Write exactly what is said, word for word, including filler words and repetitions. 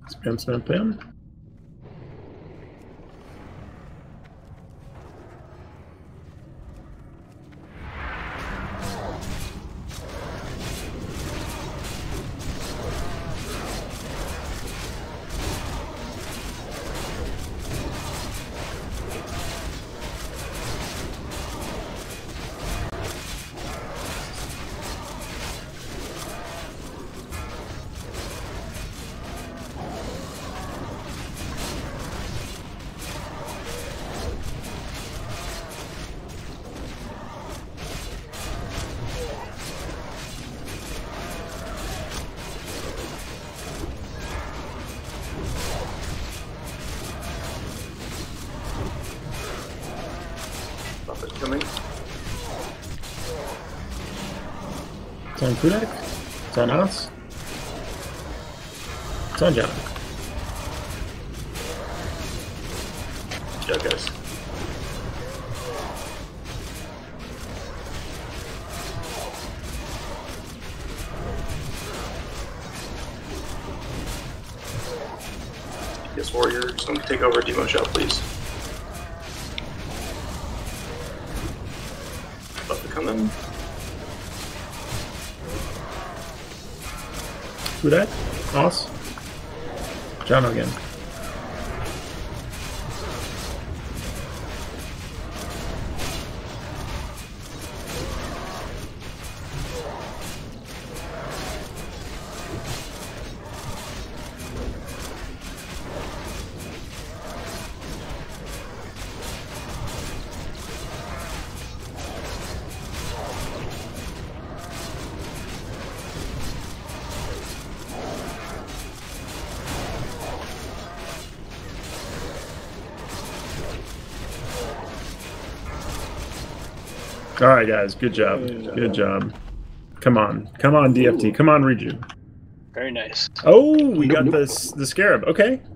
Spam, spam, spam. Coming. It's on Kudak. It's on us. It's on John. Yeah, guys. Yes, warrior. Someone take over demo shop, please. About to come in. Kudak. Us. John again. All right, guys. Good job. Good job. Come on. Come on, D F T. Come on, Reju. Very nice. Oh, we got this the Scarab. Okay.